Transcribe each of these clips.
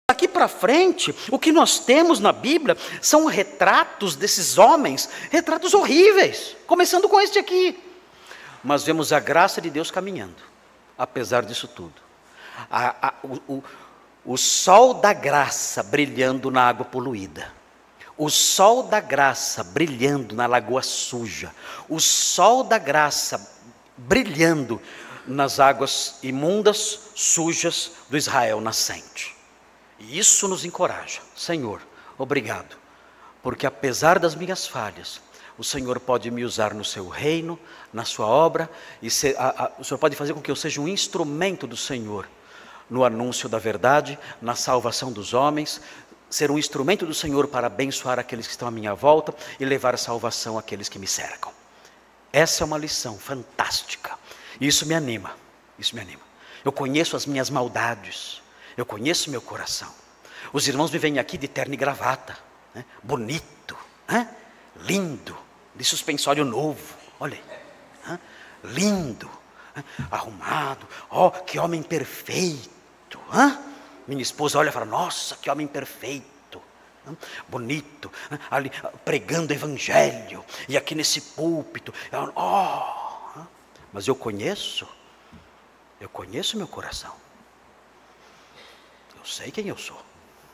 Daqui para frente, o que nós temos na Bíblia são retratos desses homens, retratos horríveis, começando com este aqui. Mas vemos a graça de Deus caminhando, apesar disso tudo. O sol da graça brilhando na água poluída. O sol da graça brilhando na lagoa suja. O sol da graça brilhando nas águas imundas, sujas do Israel nascente. E isso nos encoraja. Senhor, obrigado, porque apesar das minhas falhas, o Senhor pode me usar no seu reino, na sua obra, e o Senhor pode fazer com que eu seja um instrumento do Senhor, no anúncio da verdade, na salvação dos homens, ser um instrumento do Senhor para abençoar aqueles que estão à minha volta e levar salvação àqueles que me cercam. Essa é uma lição fantástica. E isso me anima, isso me anima. Eu conheço as minhas maldades, eu conheço meu coração. Os irmãos me veem aqui de terno e gravata, né? Bonito, né? Lindo, de suspensório novo, olha aí, né? Lindo, né? Arrumado, ó, que homem perfeito, né? Minha esposa olha e fala, nossa, que homem perfeito, né? Bonito, né? Ali pregando o evangelho, e aqui nesse púlpito, ó, né? Mas eu conheço meu coração. Eu sei quem eu sou.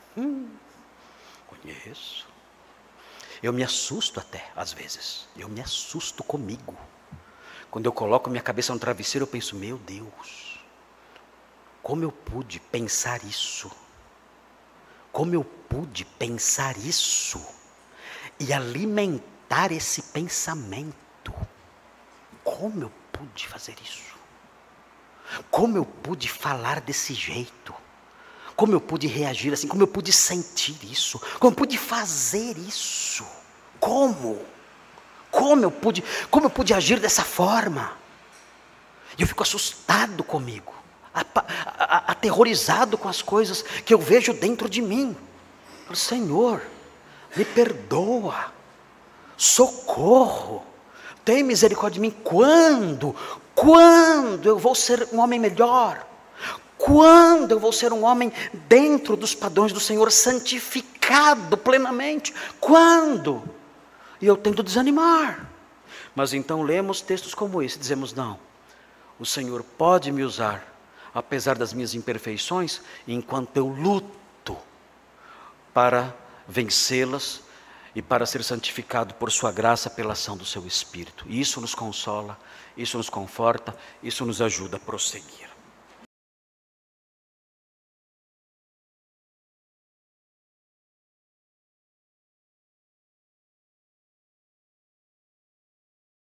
Conheço. Eu me assusto até, às vezes. Eu me assusto comigo. Quando eu coloco minha cabeça no travesseiro, eu penso, meu Deus, como eu pude pensar isso? Como eu pude pensar isso? E alimentar esse pensamento? Como eu pude fazer isso? Como eu pude falar desse jeito? Como eu pude reagir assim? Como eu pude sentir isso? Como eu pude fazer isso? Como eu pude agir dessa forma? E eu fico assustado comigo, aterrorizado com as coisas que eu vejo dentro de mim. Eu falo, Senhor, me perdoa, socorro, tem misericórdia de mim. Quando eu vou ser um homem melhor? Quando eu vou ser um homem dentro dos padrões do Senhor, santificado plenamente? Quando? E eu tento desanimar. Mas então lemos textos como esse e dizemos, não, o Senhor pode me usar, apesar das minhas imperfeições, enquanto eu luto para vencê-las e para ser santificado por sua graça, pela ação do seu Espírito. E isso nos consola, isso nos conforta, isso nos ajuda a prosseguir.